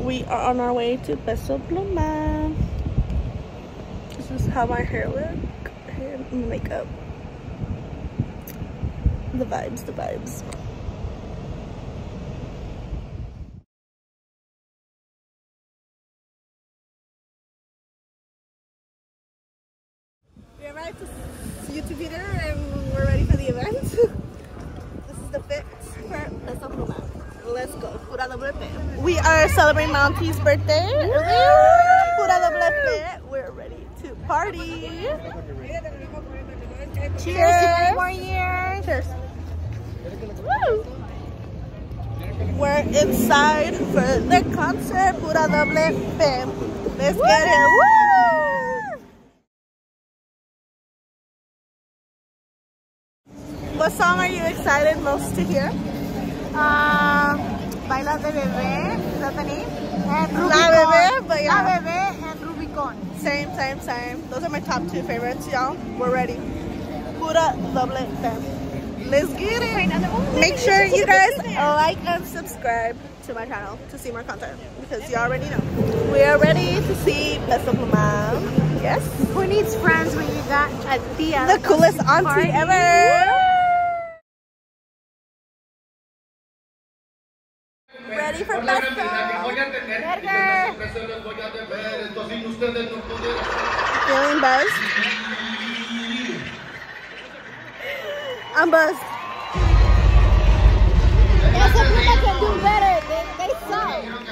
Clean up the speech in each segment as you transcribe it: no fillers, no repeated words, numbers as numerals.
We are on our way to Peso Pluma. This is how my hair look. Hair and makeup. The vibes, the vibes. We arrived to YouTube theater and we're ready for the event. This is the fit for Peso Pluma. Let's go. Pura doble P. We are celebrating Monty's birthday. Pura doble P. We're ready to party. Cheers to 3 more years. Cheers. Woo. We're inside for the concert. Pura doble P. Let's get it. Woo. What song are you excited most to hear? Baila de Bebé, is that the name? And Rubicon. La Bebé, but yeah. La Bebé and Rubicon. Same. Those are my top 2 favorites, y'all. We're ready. Pura doble P. Let's get it. Make sure you guys like and subscribe to my channel to see more content because you already know. We are ready to see Peso Pluma. Yes. Who needs friends when you got a tia? The coolest auntie ever. Ready for Peso. Feeling buzzed? I'm buzzed. Peso Pluma can do better. They suck.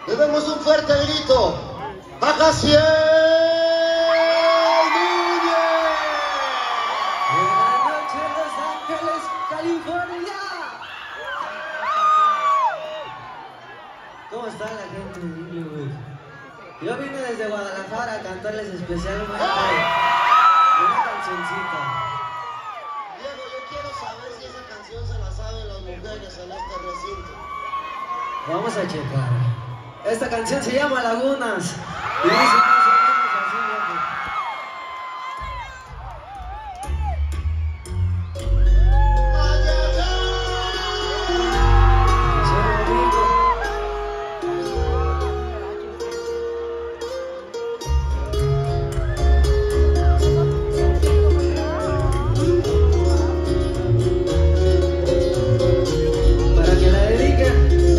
Le damos un fuerte grito a Jaciel Núñez. Buenas noches, Los Ángeles, California. ¿Cómo está la gente de Inglewood? Yo vine desde Guadalajara a cantarles especialmente una cancioncita. Diego, yo quiero saber si esa canción se la saben las mujeres en este recinto. Vamos a checar. Esta canción se llama Lagunas. Y dice más o menos así, loco. ¡Ay, ay, Que suena bonito. Para que la dediquen.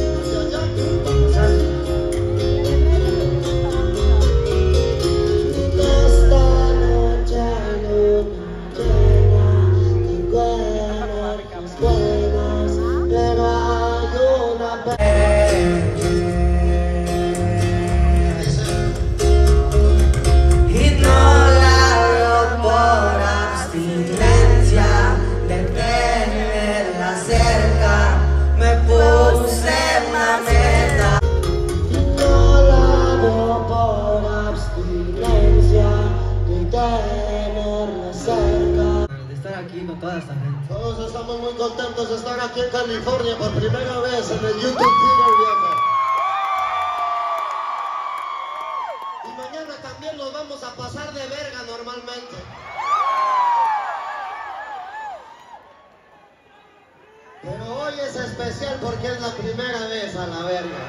De estar aquí con toda esta gente. Todos estamos muy contentos de estar aquí en California por primera vez en el YouTube Theater, viejo. Y mañana también nos vamos a pasar de verga normalmente. Pero hoy es especial porque es la primera vez a la verga.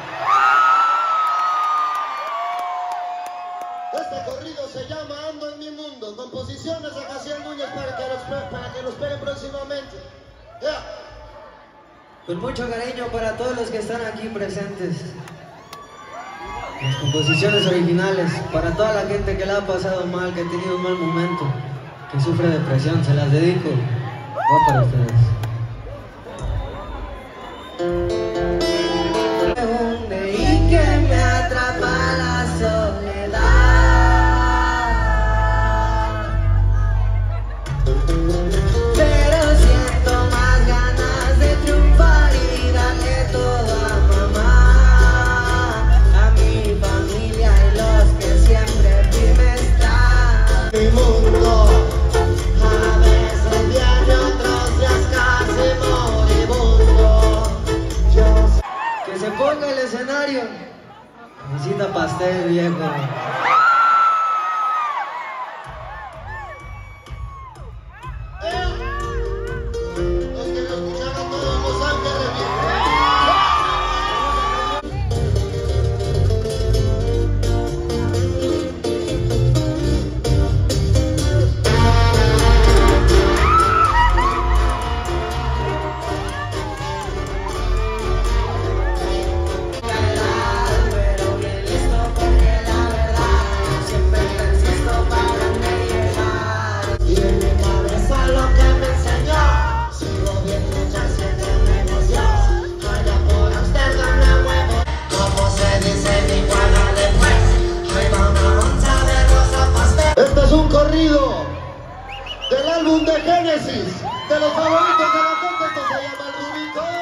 Este corrido se llama Ando en mi mundo, composiciones de Jaciel Núñez para que lo esperen próximamente. Yeah. Con mucho cariño para todos los que están aquí presentes. Las composiciones originales, para toda la gente que la ha pasado mal, que ha tenido un mal momento, que sufre depresión, se las dedico. Va para ustedes. Y que me atrapa la soledad. Pero siento más ganas de triunfar y darle todo a mamá, a mi familia y los que siempre firmes están. Mi mundo, a veces viene, otros días casi moribundo. Que se ponga el escenario. Visita pastel, viejo. Los que lo escucharon todos Los Ángeles, viejo. Pero bien listo porque la verdad siempre persisto para llegar. Y en mi cabeza lo que me enseñó, sigo bien muchas siete emoción. Allá por Amsterdam me muevo, como se dice mi guana después. Ahí va una onza de rosa pastel. Este es un corrido del álbum de Génesis, de los favoritos de la gente. Esto se llama El Rubicón.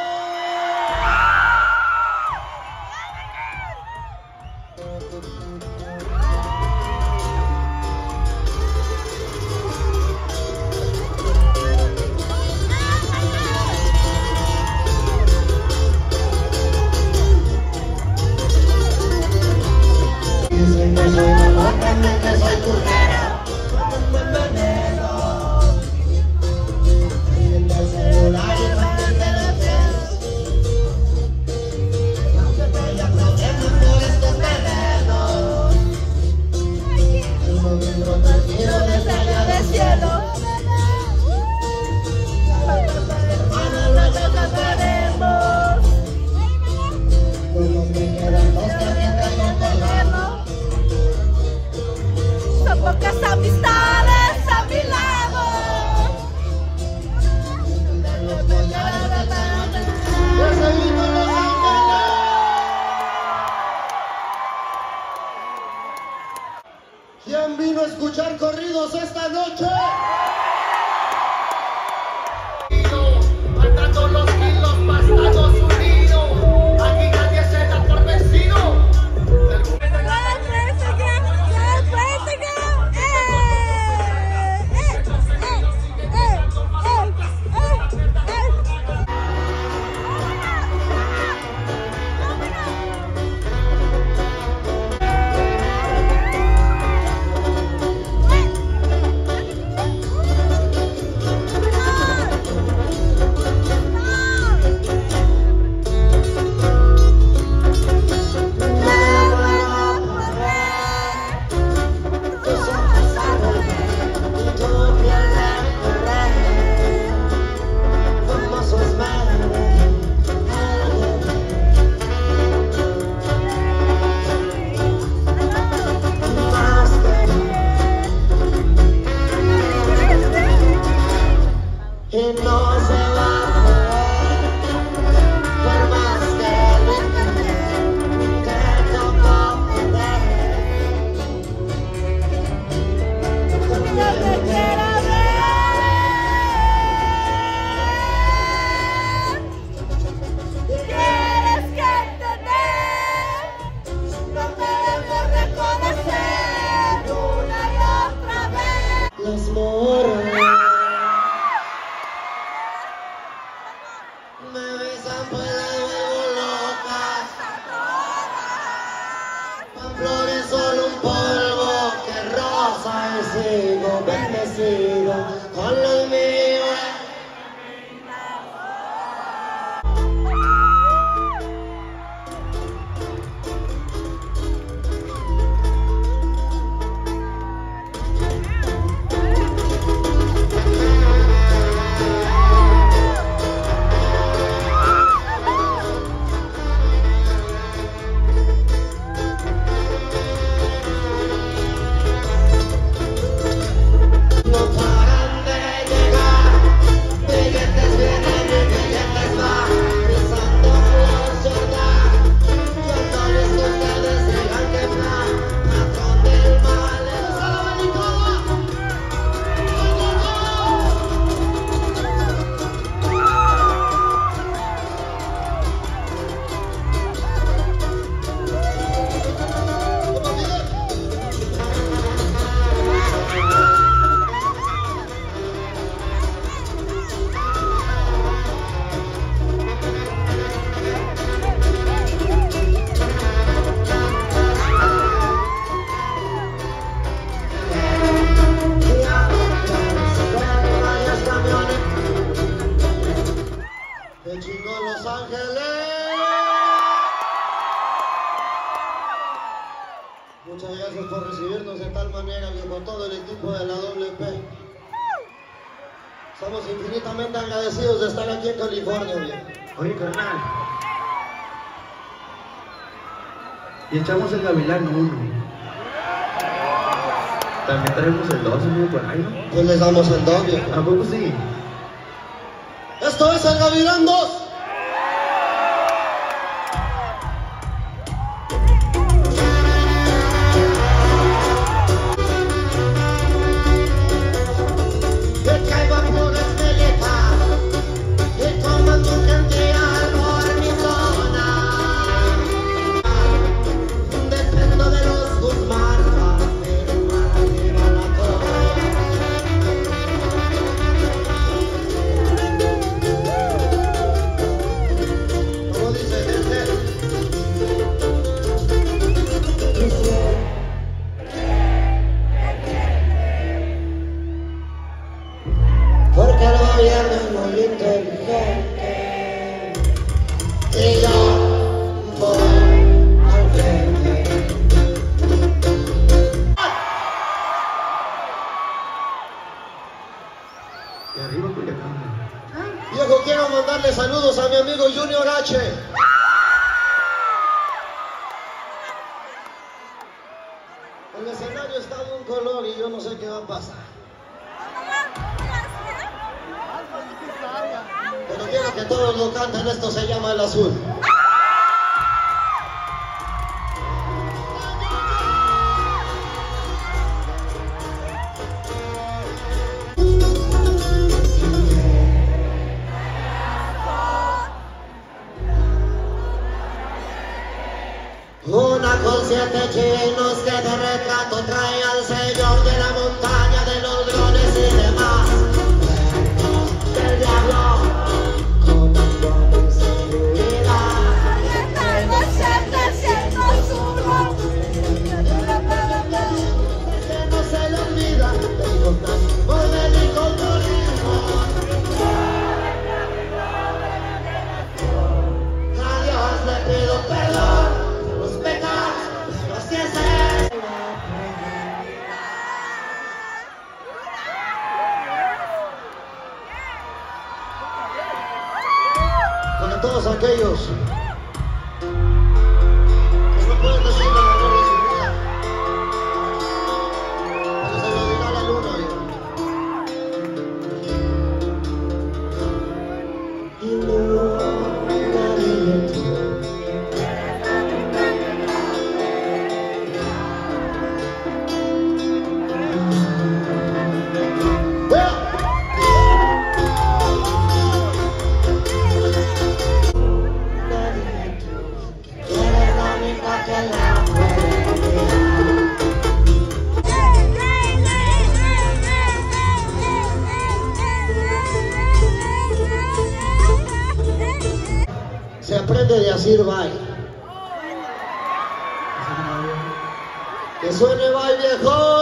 Dicen que soy mamá, también que soy turrero. Con un buen veneno. Y en el celular vino a escuchar corridos esta noche? Matando los kilos para Estados Unidos. Aquí nadie se da por vencido. Sigo bendecido con los míos. Los Ángeles. Muchas gracias por recibirnos de tal manera que con todo el equipo de la WP. Estamos infinitamente agradecidos de estar aquí en California, viejo. Oye, carnal. Y echamos el Gavilán 1. También traemos el 2, ¿no? Por ahí, ¿no? Pues les damos el 2, viejo. ¿A poco sí? Esto es el Gavilán 2. Porque el gobierno es muy inteligente y yo voy al frente. Y arriba Culiacán. Viejo, quiero mandarle saludos a mi amigo Junior H. El escenario está de un color y yo no sé qué va a pasar. Pero quiero que todos lo canten, esto se llama El Azul. Una con 7 chinos que de retrato trae al señor de la montaña de los drones y demás. Del diablo, comando mi seguridad. Que no se le olvida, tengo más poder y compromiso. A Dios le pido perdón por los pecados, pero si es él. Para todos aquellos que no pueden decir la gloria de su vida, porque se lo dirá la luna. Y no, nadie le tuvo. Se aprende de decir bye. Que suene bye, viejo.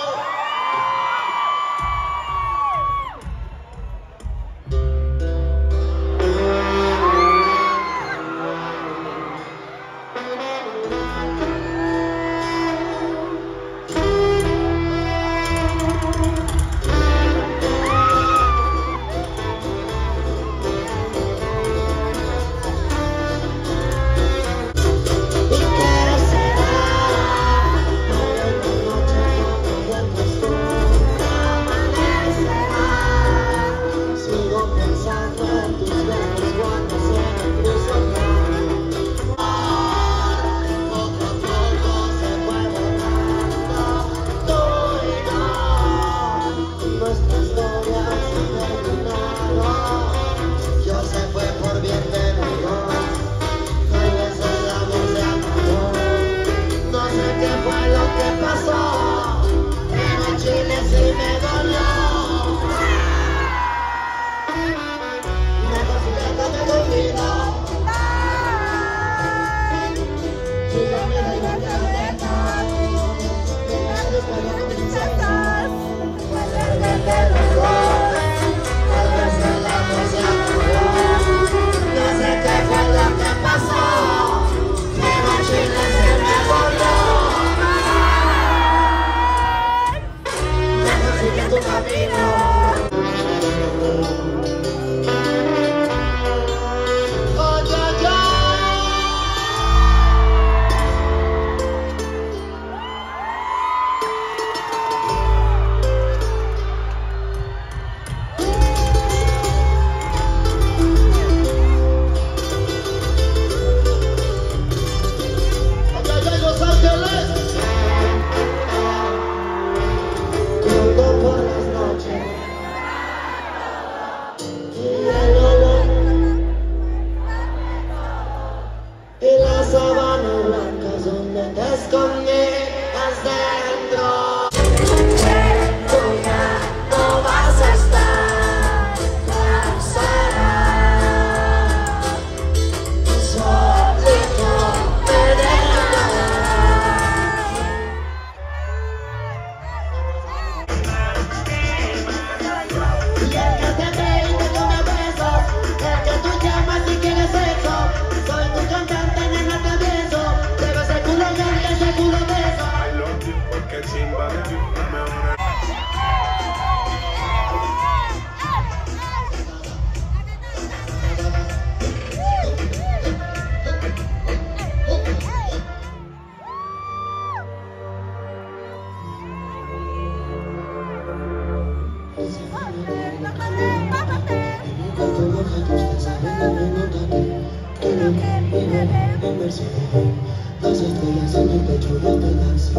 Las estrellas en el pecho yo te las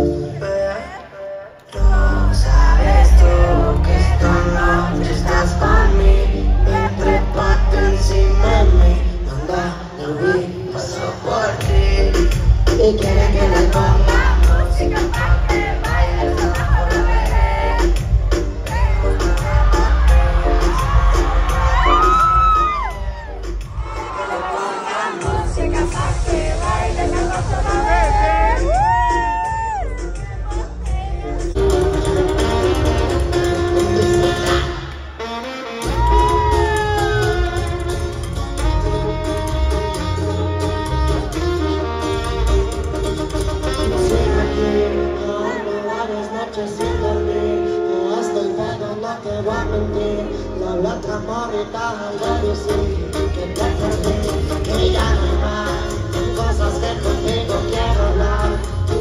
no sabes tú que esta noche estás para mí. Entre patas encima de mí. Anda, lo vi, paso por ti. y quiere que le ponga música pa' que baile solo por ver. Que le ponga música pa' que baile solo por ver. Sin dormir, no estoy pedo, no te voy a mentir. La otra morrita al decir que te perdí, que ya no hay más cosas que contigo quiero hablar.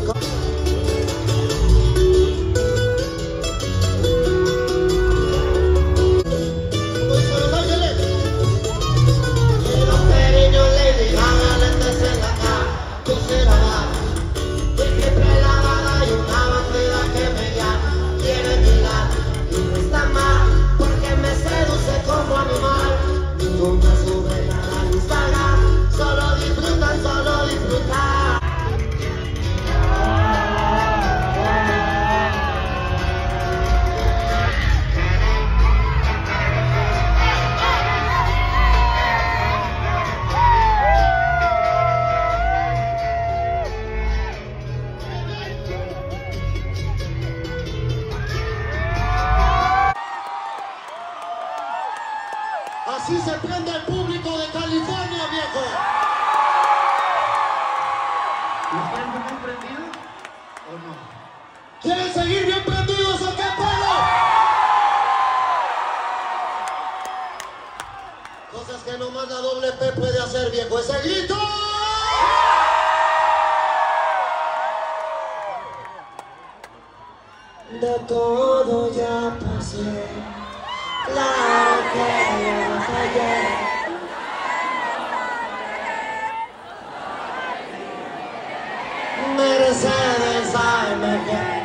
Quiero cariño, lady, hágale en la cara, tú se la das. Y siempre la bala y una bandida que me llama, quiere mirar y no está mal, porque me seduce como animal. Ninguna sube nada al Instagram, solo disfrutan, solo disfrutan. Así se prende el público de California, viejo. ¿Están bien prendidos o no? ¿Quieren seguir bien prendidos o qué pedo? Cosas que nomás la doble P puede hacer, viejo. ¡Ese grito! De todo ya pasé. Claro que ya fallé. Mercedes AMG.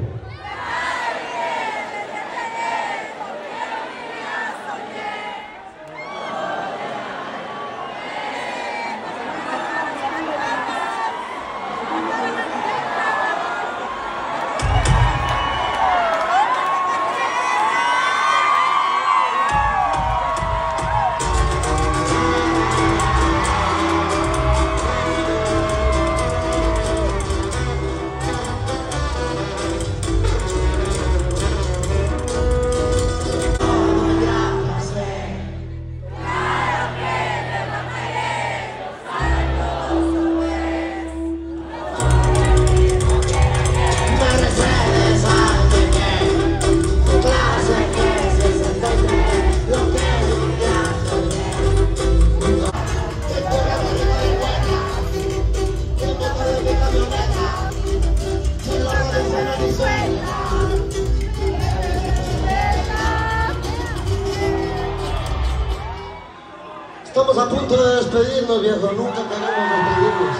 Estamos a punto de despedirnos, viejo. Nunca queremos despedirnos.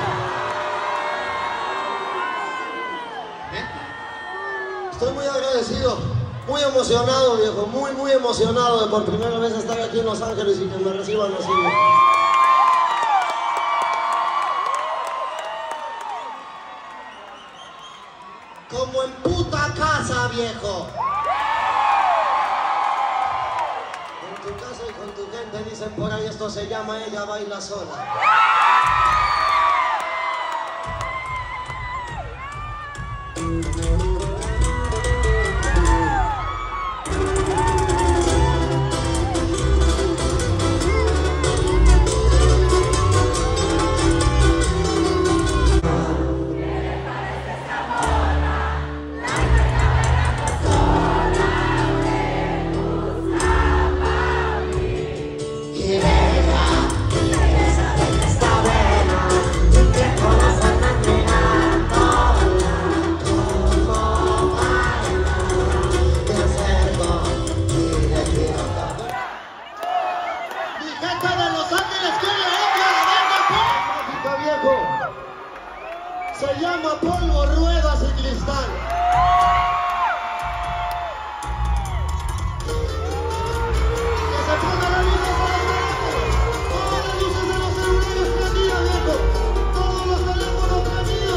Estoy muy agradecido, muy emocionado, viejo. Muy emocionado de por primera vez estar aquí en Los Ángeles y que me reciban así. Como en puta casa, viejo. En tu casa y con tu gente dicen por ahí, esto se llama Ella Baila Sola. Se llama polvo, ruedas y cristal. Que se ponga la luz de los celulares. Todas las luces de los celulares prendidas, viejo. Todos los teléfonos prendidos.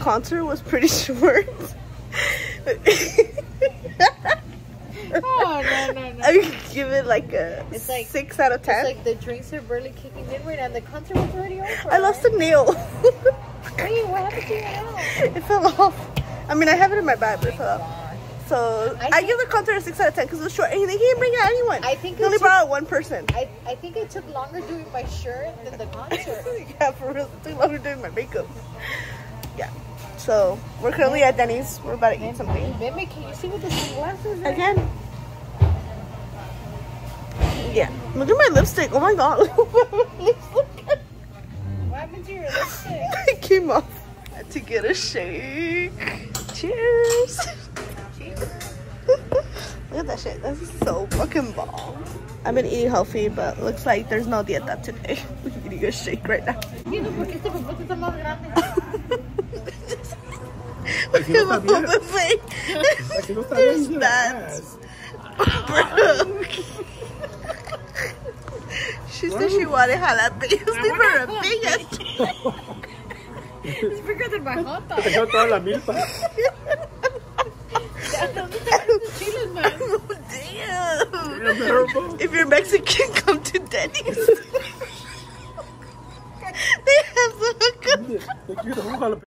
concert was pretty short. Oh, no. I would give it like a It's like 6 out of 10. It's like the drinks are barely kicking in right now. The concert was already over. I lost a nail. Wait, what happened to your nail? It fell off. I mean, I have it in my bag, but it fell off. So I give the concert a 6 out of 10 because it was short and they didn't bring out anyone. I think they only brought out one person. I think it took longer doing my shirt than the concert. Yeah, for real. It took longer doing my makeup. Yeah. So we're currently at Denny's. We're about to eat something. Baby, can you see what the sunglasses are? Again. Yeah. Look at my lipstick. Oh my god. What happened to your lipstick? It came off. I had to get a shake. Cheers. Look at that shit. That's so fucking bomb. I've been eating healthy, but looks like there's no dieta today. We're eating a shake right now. Look at my buffet. There's that. Bro. She said she wanted jalapenos. These were a big ass. It's bigger than my hot dog. Dejó toda la milpa. Damn. If you're Mexican, come to Denny's. They have the hookup.